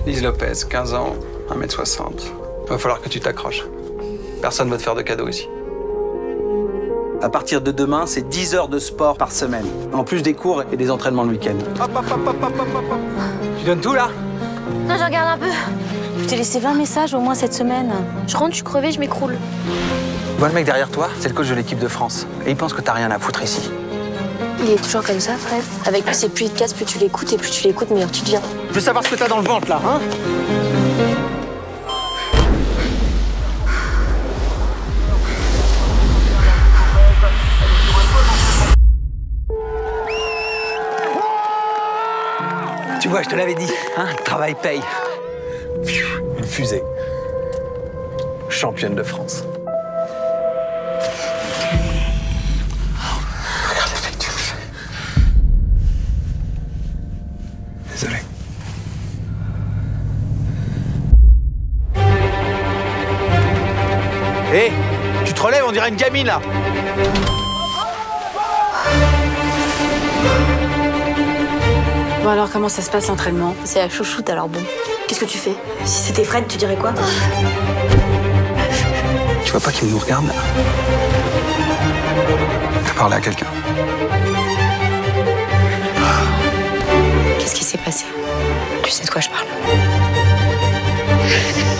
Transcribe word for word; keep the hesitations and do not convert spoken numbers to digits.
Lise Lopez, quinze ans, un mètre soixante. Va falloir que tu t'accroches. Personne va te faire de cadeaux ici. À partir de demain, c'est dix heures de sport par semaine. En plus des cours et des entraînements le week-end. Hop, hop, hop, hop, hop, hop, hop. Tu donnes tout, là? Non, je regarde un peu. Je t'ai laissé vingt messages au moins cette semaine. Je rentre, je suis crevée, je m'écroule. Tu vois le mec derrière toi? C'est le coach de l'équipe de France. Et il pense que t'as rien à foutre ici. Il est toujours comme ça, Fred. Avec lui, c'est plus il te casse, plus tu l'écoutes, et plus tu l'écoutes, meilleur tu deviens. Je veux savoir ce que t'as dans le ventre, là, hein? Tu vois, je te l'avais dit, hein, le travail paye. Une fusée. Championne de France. Regarde l'effet que tu me fais. Désolé. Hé, hey, tu te relèves, on dirait une gamine, là. Bon alors, comment ça se passe l'entraînement? C'est la chouchoute, alors bon. Qu'est-ce que tu fais? Si c'était Fred, tu dirais quoi? Tu vois pas qu'il nous regarde, là? T'as parlé à quelqu'un? Qu'est-ce qui s'est passé? Tu sais de quoi je parle?